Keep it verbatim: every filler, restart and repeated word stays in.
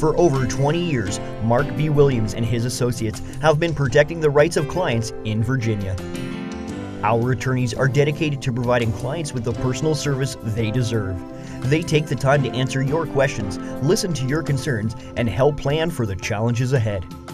For over twenty years, Mark B. Williams and his associates have been protecting the rights of clients in Virginia. Our attorneys are dedicated to providing clients with the personal service they deserve. They take the time to answer your questions, listen to your concerns, and help plan for the challenges ahead.